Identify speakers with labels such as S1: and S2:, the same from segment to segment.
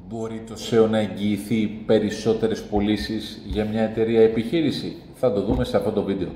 S1: Μπορεί το SEO να εγγυηθεί περισσότερες πωλήσεις για μια εταιρεία επιχείρηση? Θα το δούμε σε αυτό το βίντεο.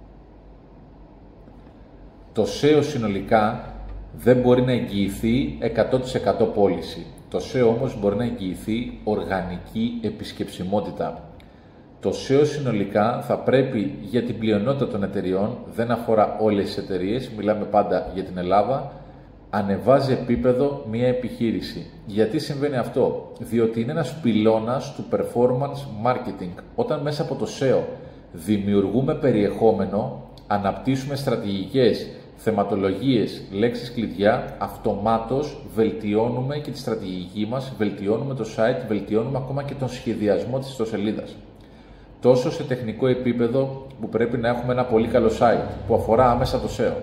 S1: Το SEO συνολικά δεν μπορεί να εγγυηθεί 100% πώληση. Το SEO όμως μπορεί να εγγυηθεί οργανική επισκεψιμότητα. Το SEO συνολικά θα πρέπει για την πλειονότητα των εταιριών, δεν αφορά όλες τις εταιρείες, μιλάμε πάντα για την Ελλάδα, ανεβάζει επίπεδο μια επιχείρηση. Γιατί συμβαίνει αυτό? Διότι είναι ένας πυλώνας του performance marketing. Όταν μέσα από το SEO δημιουργούμε περιεχόμενο, αναπτύσσουμε στρατηγικές, θεματολογίες, λέξεις κλειδιά, αυτομάτως βελτιώνουμε και τη στρατηγική μας, βελτιώνουμε το site, βελτιώνουμε ακόμα και τον σχεδιασμό της ιστοσελίδας. Τόσο σε τεχνικό επίπεδο που πρέπει να έχουμε ένα πολύ καλό site που αφορά άμεσα το SEO,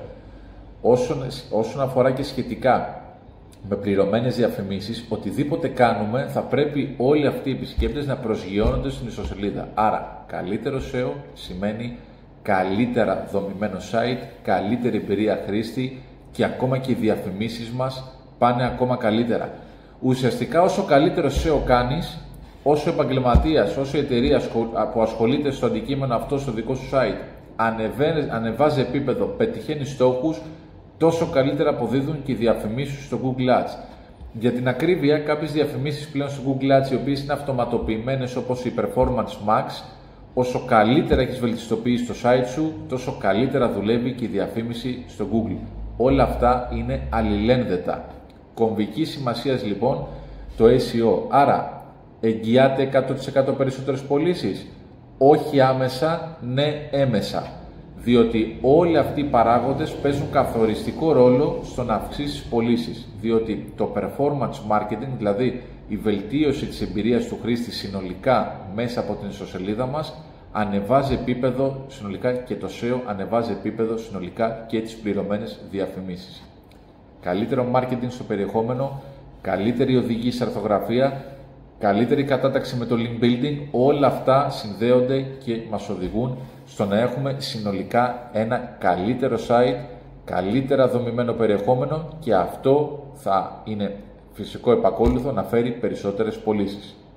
S1: όσον αφορά και σχετικά με πληρωμένες διαφημίσεις, οτιδήποτε κάνουμε θα πρέπει όλοι αυτοί οι επισκέπτες να προσγειώνονται στην ιστοσελίδα. Άρα, καλύτερο SEO σημαίνει καλύτερα δομημένο site, καλύτερη εμπειρία χρήστη και ακόμα και οι διαφημίσεις μας πάνε ακόμα καλύτερα. Ουσιαστικά όσο καλύτερο SEO κάνεις, όσο επαγγελματίας, όσο η εταιρεία που ασχολείται στο αντικείμενο αυτό στο δικό σου site ανεβάζει επίπεδο, πετυχαίνει στόχους, τόσο καλύτερα αποδίδουν και οι διαφημίσεις στο Google Ads. Για την ακρίβεια, κάποιες διαφημίσεις πλέον στο Google Ads, οι οποίες είναι αυτοματοποιημένες όπως η Performance Max, όσο καλύτερα έχεις βελτιστοποιήσει το site σου, τόσο καλύτερα δουλεύει και η διαφήμιση στο Google. Όλα αυτά είναι αλληλένδετα. Κομβική σημασίας λοιπόν το SEO. Άρα, εγγυάται 100% περισσότερες πωλήσεις? Όχι άμεσα, ναι έμεσα. Διότι όλοι αυτοί οι παράγοντες παίζουν καθοριστικό ρόλο στο να αυξήσεις πωλήσεις. Διότι το performance marketing, δηλαδή η βελτίωση της εμπειρίας του χρήστη συνολικά μέσα από την ιστοσελίδα μας, ανεβάζει επίπεδο συνολικά και το SEO ανεβάζει επίπεδο συνολικά και τις πληρωμένες διαφημίσεις. Καλύτερο marketing στο περιεχόμενο, καλύτερη οδηγή σε αρθογραφία, καλύτερη κατάταξη με το link building, όλα αυτά συνδέονται και μας οδηγούν στο να έχουμε συνολικά ένα καλύτερο site, καλύτερα δομημένο περιεχόμενο και αυτό θα είναι φυσικό επακόλουθο να φέρει περισσότερες πωλήσεις.